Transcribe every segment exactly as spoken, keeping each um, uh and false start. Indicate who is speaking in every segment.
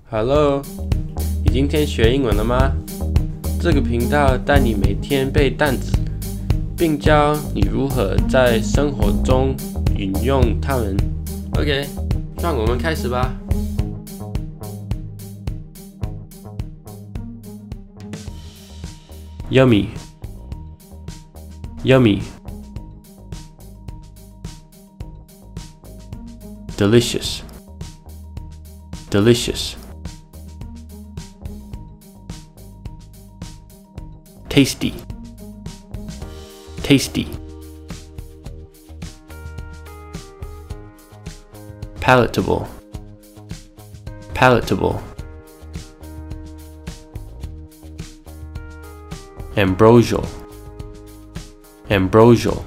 Speaker 1: Hello， 你今天学英文了吗？这个频道带你每天背单词，并教你如何在生活中运用它们。OK， 让我们开始吧。Yummy, yummy, delicious, delicious, tasty, tasty, palatable, palatable, ambrosial, ambrosial,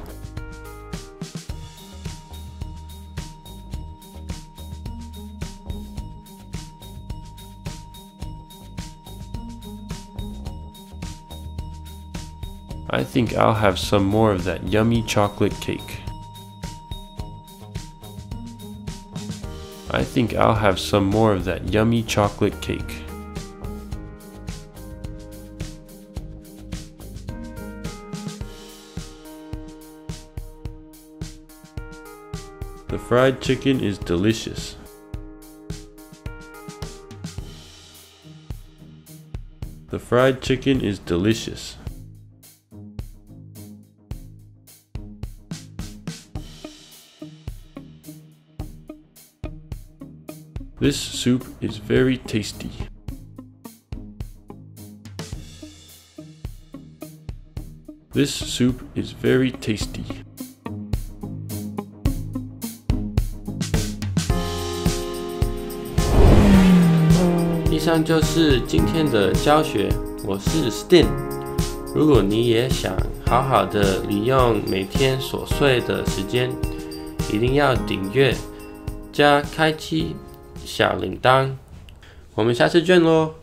Speaker 1: I think I'll have some more of that yummy chocolate cake. I think I'll have some more of that yummy chocolate cake. The fried chicken is delicious. The fried chicken is delicious. This soup is very tasty. This soup is very tasty. 以上就是今天的教学，我是 Stin。如果你也想好好的利用每天琐碎的时间，一定要订阅加开启小铃铛。我们下次见咯！